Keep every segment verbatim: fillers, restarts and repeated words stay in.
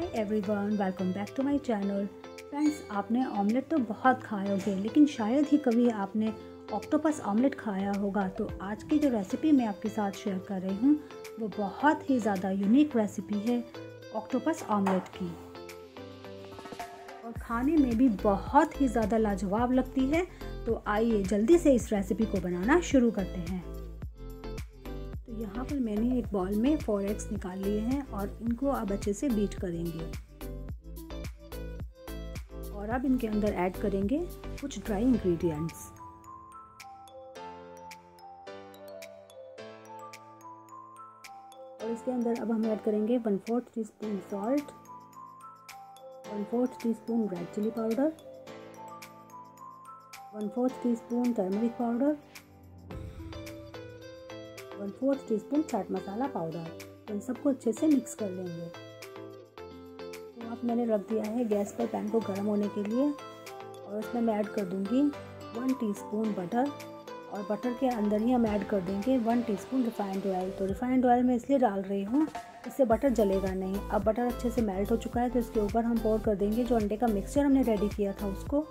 Hi everyone, welcome back to my channel. Friends, आपने omelette तो बहुत खाए होंगे, लेकिन शायद ही कभी आपने ऑक्टोपस ऑमलेट खाया होगा। तो आज की जो रेसिपी मैं आपके साथ शेयर कर रही हूँ वो बहुत ही ज़्यादा यूनिक रेसिपी है ऑक्टोपस ऑमलेट की, और खाने में भी बहुत ही ज़्यादा लाजवाब लगती है। तो आइए जल्दी से इस रेसिपी को बनाना शुरू करते हैं। तो यहाँ पर मैंने एक बॉल में फोर एग्स निकाल लिए हैं और इनको अब अच्छे से बीट करेंगे, और अब इनके अंदर ऐड करेंगे कुछ ड्राई इंग्रेडिएंट्स। और इसके अंदर अब हम ऐड करेंगे one fourth teaspoon salt, one fourth teaspoon red chilli powder, one fourth teaspoon turmeric powder, one fourth teaspoon chaat masala powder. इन सबको अच्छे से मिक्स कर लेंगे। तो अब मैंने रख दिया है गैस पर पैन को गर्म होने के लिए, और इसमें मैं ऐड कर दूंगी वन टीस्पून बटर, और बटर के अंदर ही हम ऐड कर देंगे वन टीस्पून रिफाइंड ऑयल। तो रिफाइंड ऑयल मैं इसलिए डाल रही हूँ, इससे बटर जलेगा नहीं। अब बटर अच्छे से मेल्ट हो चुका है, तो इसके ऊपर हम पोर कर देंगे जो अंडे का मिक्सचर हमने रेडी किया था उसको।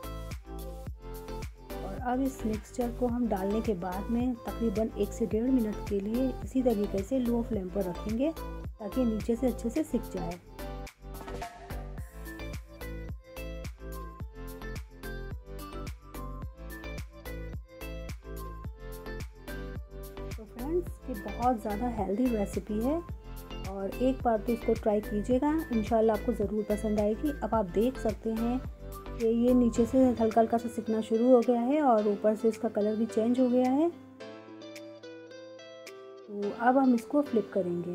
अब इस मिक्सचर को हम डालने के बाद में तकरीबन एक से डेढ़ मिनट के लिए इसी तरीके से लो फ्लेम पर रखेंगे ताकि नीचे से अच्छे से सिक जाए। तो फ्रेंड्स, ये बहुत ज़्यादा हेल्दी रेसिपी है, और एक बार तो इसको ट्राई कीजिएगा, इंशाल्लाह आपको ज़रूर पसंद आएगी। अब आप देख सकते हैं कि ये नीचे से हल्का हल्का सा सिकना शुरू हो गया है और ऊपर से इसका कलर भी चेंज हो गया है। तो अब हम इसको फ्लिप करेंगे।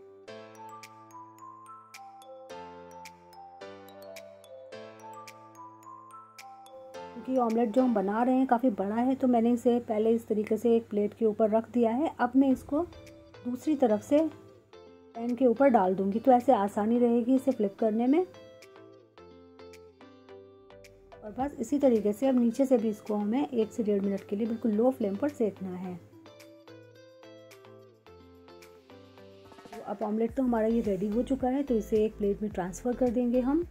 क्योंकि ऑमलेट जो हम बना रहे हैं काफ़ी बड़ा है, तो मैंने इसे पहले इस तरीके से एक प्लेट के ऊपर रख दिया है। अब मैं इसको दूसरी तरफ से पैन के ऊपर डाल दूंगी, तो ऐसे आसानी रहेगी इसे फ्लिप करने में। और बस इसी तरीके से अब नीचे से भी इसको हमें एक से डेढ़ मिनट के लिए बिल्कुल लो फ्लेम पर सेकना है। तो अब ऑमलेट तो हमारा ये रेडी हो चुका है, तो इसे एक प्लेट में ट्रांसफ़र कर देंगे हम।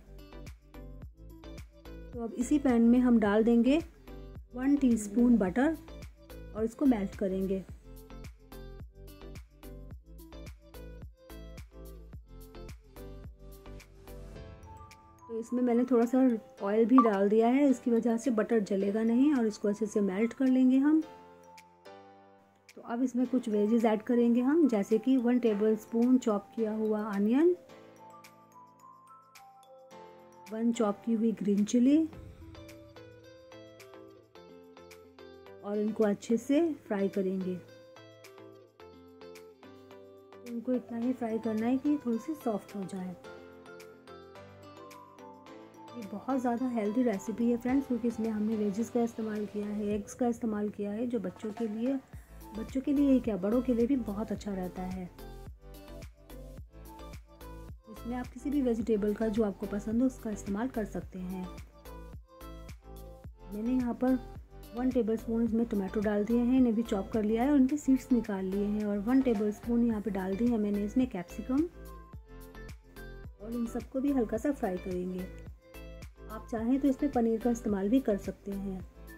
तो अब इसी पैन में हम डाल देंगे वन टीस्पून बटर और इसको मेल्ट करेंगे। तो इसमें मैंने थोड़ा सा ऑयल भी डाल दिया है, इसकी वजह से बटर जलेगा नहीं, और इसको अच्छे से मेल्ट कर लेंगे हम। तो अब इसमें कुछ वेजेस ऐड करेंगे हम, जैसे कि वन टेबलस्पून चॉप किया हुआ अनियन, वन चॉप की हुई ग्रीन चिली, और इनको अच्छे से फ्राई करेंगे। इनको इतना ही फ्राई करना है कि थोड़ी सी सॉफ्ट हो जाए। ये बहुत ज़्यादा हेल्दी रेसिपी है फ्रेंड्स, क्योंकि इसमें हमने वेजेस का इस्तेमाल किया है, एग्स का इस्तेमाल किया है, जो बच्चों के लिए बच्चों के लिए ही क्या बड़ों के लिए भी बहुत अच्छा रहता है। इसमें आप किसी भी वेजिटेबल का जो आपको पसंद हो उसका इस्तेमाल कर सकते हैं। मैंने यहाँ पर वन टेबलस्पून इसमें टोमेटो डाल दिए हैं, इन्हें भी चॉप कर लिया है और उनके सीड्स निकाल लिए हैं, और वन टेबलस्पून यहाँ पे डाल दी है मैंने इसमें कैप्सिकम, और इन सबको भी हल्का सा फ्राई करेंगे। आप चाहें तो इसमें पनीर का इस्तेमाल भी कर सकते हैं।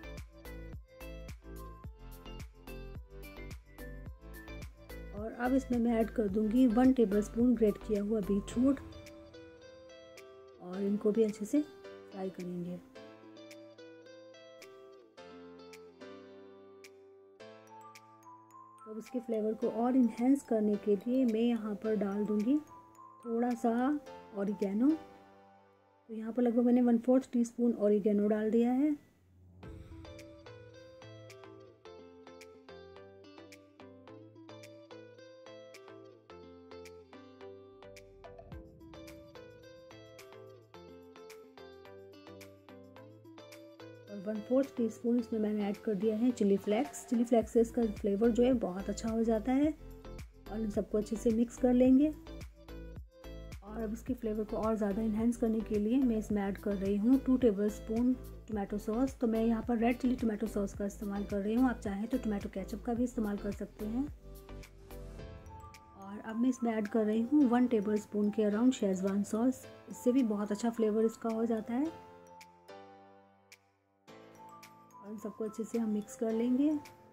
और अब इसमें मैं ऐड कर दूंगी वन टेबलस्पून ग्रेट किया हुआ बीटरूट, और इनको भी अच्छे से फ्राई करेंगे। तो अब इसके फ्लेवर को और इन्हेंस करने के लिए मैं यहाँ पर डाल दूंगी थोड़ा सा ऑरिगेनो। तो यहाँ पर लगभग मैंने one fourth teaspoon oregano डाल दिया है। और वन फोर्थ टी स्पून इसमें मैंने ऐड कर दिया है चिली फ्लेक्स। चिली फ्लेक्स से इसका फ्लेवर जो है बहुत अच्छा हो जाता है, और इन सबको अच्छे से मिक्स कर लेंगे। और अब इसके फ्लेवर को और ज़्यादा इन्हेंस करने के लिए मैं इसमें ऐड कर रही हूँ टू टेबलस्पून टोमेटो सॉस। तो मैं यहाँ पर रेड चिली टोमेटो सॉस का इस्तेमाल कर रही हूँ, आप चाहें तो टोमेटो केचप का भी इस्तेमाल कर सकते हैं। और अब मैं इसमें ऐड कर रही हूँ वन टेबल स्पून के अराउंड शेजवान सॉस। इससे भी बहुत अच्छा फ्लेवर इसका हो जाता है। और इन सबको अच्छे से हम मिक्स कर लेंगे।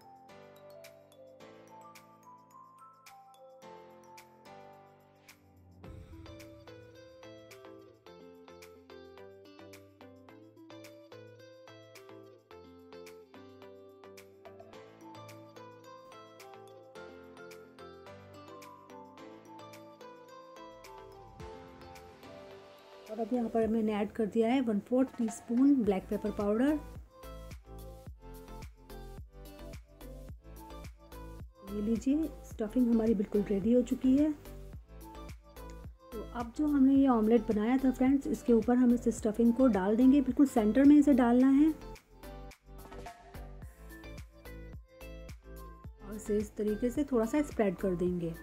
और अब यहाँ पर मैंने ऐड कर दिया है one fourth teaspoon black pepper powder. ये लीजिए, स्टफिंग हमारी बिल्कुल रेडी हो चुकी है। तो अब जो हमने ये ऑमलेट बनाया था फ्रेंड्स, इसके ऊपर हम इस स्टफिंग को डाल देंगे। बिल्कुल सेंटर में इसे डालना है और इसे इस तरीके से थोड़ा सा स्प्रेड कर देंगे।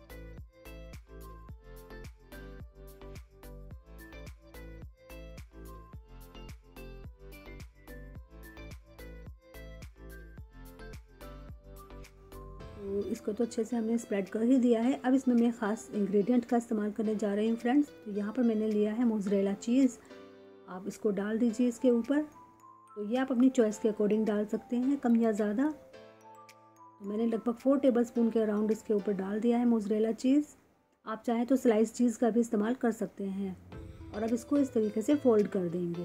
तो इसको तो अच्छे से हमने स्प्रेड कर ही दिया है। अब इसमें मैं ख़ास इंग्रेडिएंट का इस्तेमाल करने जा रही हूँ फ्रेंड्स। तो यहाँ पर मैंने लिया है मोज़रेला चीज़। आप इसको डाल दीजिए इसके ऊपर। तो ये आप अपनी चॉइस के अकॉर्डिंग डाल सकते हैं, कम या ज़्यादा। तो मैंने लगभग फोर टेबल स्पून के अराउंड इसके ऊपर डाल दिया है मोज़रेला चीज़। आप चाहें तो स्लाइस चीज़ का भी इस्तेमाल कर सकते हैं। और अब इसको इस तरीके से फोल्ड कर देंगे।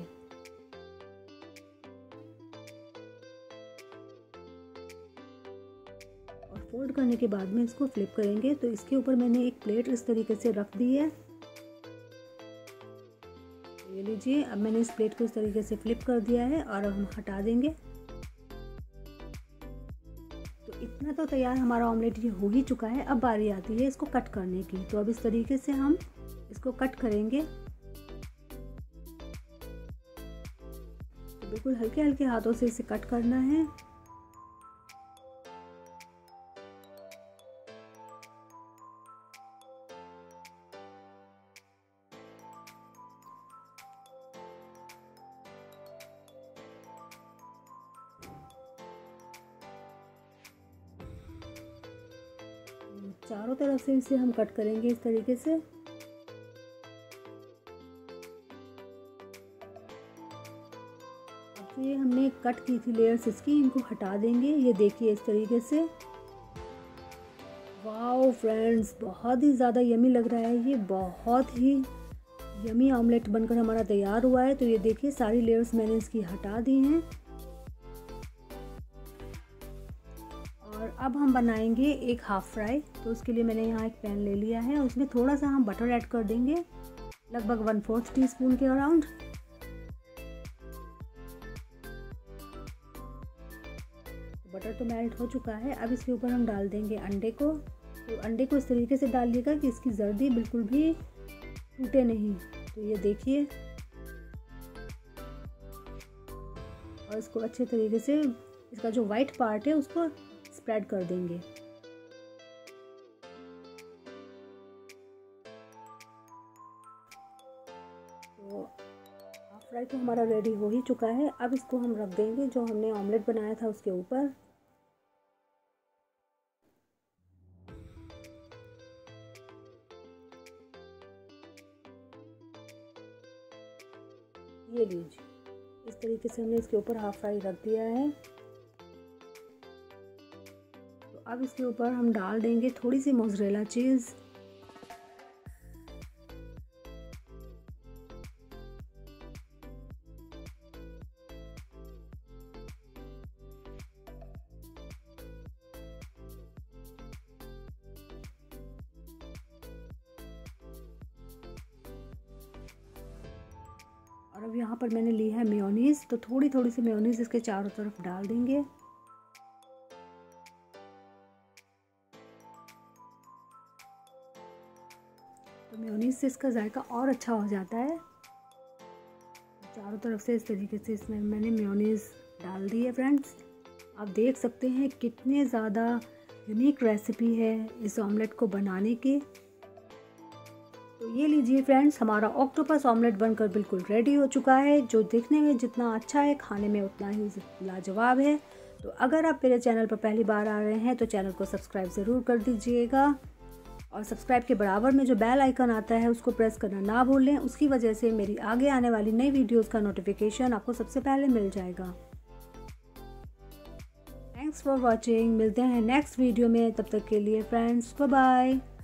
फोल्ड करने के बाद में इसको फ्लिप करेंगे। तो इसके ऊपर मैंने एक प्लेट इस तरीके से रख दी है। ये लीजिए, अब मैंने इस प्लेट को इस तरीके से फ्लिप कर दिया है और अब हम हटा देंगे। तो इतना तो तैयार हमारा ऑमलेट ये हो ही चुका है। अब बारी आती है इसको कट करने की। तो अब इस तरीके से हम इसको कट करेंगे। तो बिल्कुल हल्के हल्के हाथों से इसे कट करना है। चारों तरफ से इसे हम कट करेंगे इस तरीके से। अब जो ये हमने कट की थी लेयर्स इसकी, इनको हटा देंगे। ये देखिए इस तरीके से। वाओ फ्रेंड्स, बहुत ही ज़्यादा यमी लग रहा है। ये बहुत ही यमी ऑमलेट बनकर हमारा तैयार हुआ है। तो ये देखिए, सारी लेयर्स मैंने इसकी हटा दी हैं। और अब हम बनाएंगे एक हाफ फ्राई। तो उसके लिए मैंने यहाँ एक पैन ले लिया है और उसमें थोड़ा सा हम बटर ऐड कर देंगे, लगभग वन फोर्थ टी स्पून के अराउंड। बटर तो मेल्ट हो चुका है। अब इसके ऊपर हम डाल देंगे अंडे को। तो अंडे को इस तरीके से डालिएगा कि इसकी जर्दी बिल्कुल भी टूटे नहीं। तो ये देखिए, और इसको अच्छे तरीके से इसका जो वाइट पार्ट है उसको स्प्रेड कर देंगे। तो हाफ फ्राई तो हमारा रेडी हो ही चुका है। अब इसको हम रख देंगे जो हमने ऑमलेट बनाया था उसके ऊपर। ये लीजिए, इस तरीके से हमने इसके ऊपर हाफ फ्राई रख दिया है। तो अब इसके ऊपर हम डाल देंगे थोड़ी सी मोज़रेला चीज़। और अब यहाँ पर मैंने ली है मेयोनीज़। तो थोड़ी थोड़ी सी मेयोनीज़ इसके चारों तरफ डाल देंगे। तो मेयोनीज़ से इसका जायका और अच्छा हो जाता है। चारों तरफ से इस तरीके से इसमें मैंने मेयोनीज़ डाल दी है फ्रेंड्स। आप देख सकते हैं कितने ज़्यादा यूनिक रेसिपी है इस ऑमलेट को बनाने की। तो ये लीजिए फ्रेंड्स, हमारा ऑक्टोपस ऑमलेट बनकर बिल्कुल रेडी हो चुका है, जो दिखने में जितना अच्छा है खाने में उतना ही लाजवाब है। तो अगर आप मेरे चैनल पर पहली बार आ रहे हैं तो चैनल को सब्सक्राइब ज़रूर कर दीजिएगा और सब्सक्राइब के बराबर में जो बेल आइकन आता है उसको प्रेस करना ना भूलें। उसकी वजह से मेरी आगे आने वाली नई वीडियोस का नोटिफिकेशन आपको सबसे पहले मिल जाएगा। Thanks for watching. मिलते हैं नेक्स्ट वीडियो में, तब तक के लिए फ्रेंड्स बाय बाय।